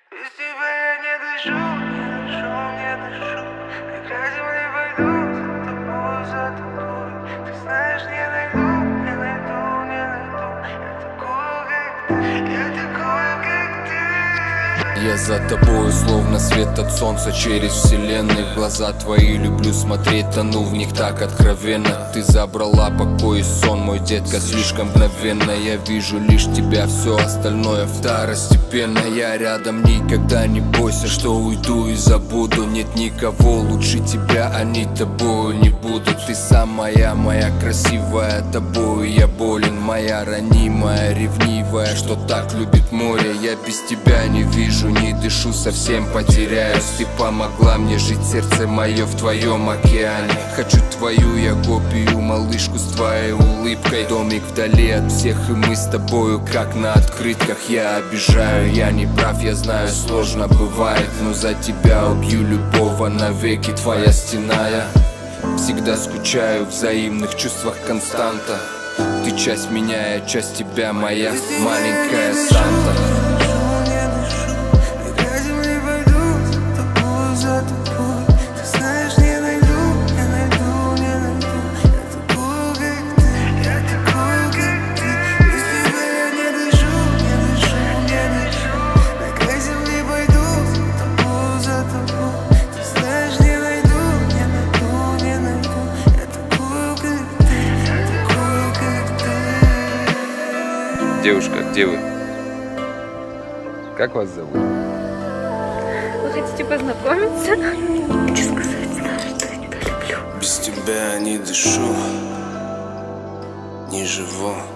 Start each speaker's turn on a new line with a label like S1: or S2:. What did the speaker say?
S1: Без тебя я не дышу, не дышу, не дышу. На край земли пойду за тобой, за тобой. Ты знаешь, не найду, не найду, не найду. Я такую, как ты, я такую, как ты.
S2: Я за тобой, словно свет от солнца через вселенной. В глаза твои люблю смотреть, тону в них так откровенно. Ты забрала покой и сон, мой детка, слишком мгновенно. Я вижу лишь тебя, все остальное второстепенно. Я рядом, никогда не бойся, что уйду и забуду. Нет никого лучше тебя, они тобою не будут. Ты самая моя красивая, тобою я болен. Моя ранимая, ревнивая, что так любит море. Я без тебя не вижу, не дышу, совсем потеряюсь. Ты помогла мне жить, сердце мое в твоем океане. Хочу твою я копию, малышку с твоей улыбкой. Домик вдали от всех, и мы с тобою как на открытках. Я обижаю, я не прав, я знаю, сложно бывает, но за тебя убью любого навеки. Твоя стена, я всегда скучаю, в взаимных чувствах константа. Ты часть меня, я часть тебя, моя маленькая Санта.
S3: Девушка, где вы? Как вас зовут?
S4: Вы хотите познакомиться? Хочу сказать, знаешь, что я тебя люблю.
S1: Без тебя не дышу, не живу.